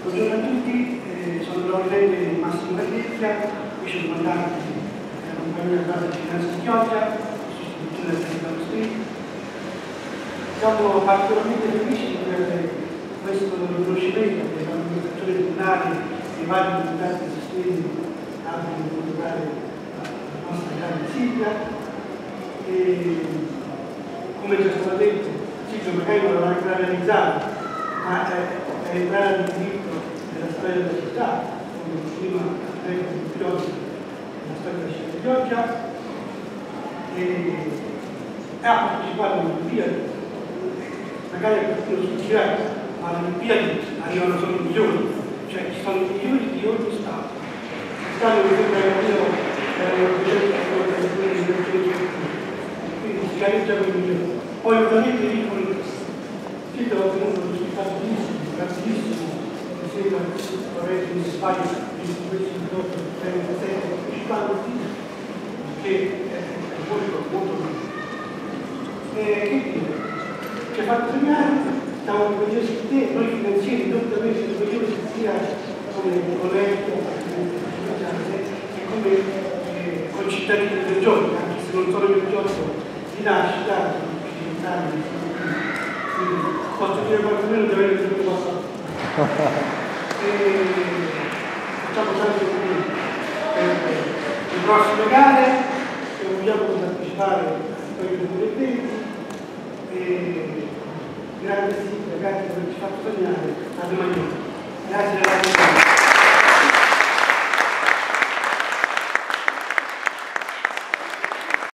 Buongiorno a tutti, sono l'onorevole Massimo Verdecchia, vice comandante della compagnia di base di finanza di Chioggia, sostituzione del capitano Street. Siamo particolarmente felici per questo riconoscimento che l'amministrazione comunale e i vari deputati di sostegno abbiano voluto dare alla nostra grande Silvia. E, come già stato detto, Silvia magari non l'avrà ancora realizzato, ma è entrare nel diritto della storia della città, come prima atleta di Chioggia, della storia della città di Chioggia, e ha partecipato alle Olimpiadi. Magari qualcuno succederà, ma alle Olimpiadi arrivano solo i migliori, cioè ci sono i migliori di ogni Stato. Quest'anno mi sembra che erano 200 quindi si gareggia con i migliori. Poi ovviamente dicono che ho ottenuto un risultato grandissimo, mi sembra che in Spagna in questi 37 partecipanti, che è molto bene. Che dire? Ci ha fatto sognare, siamo orgogliosi di te, noi finanzieri, dottamente orgogliosi sia come collegio, e come concittadini del giorno, anche se non sono del giorno di nascita, quindi posso dire quantomeno di avere tutto passato. Facciamo tanto per le prossime gare, e vogliamo partecipare a quelli del 2020. Grazie Silvia, grazie per averci fatto sognare, a domani. Grazie.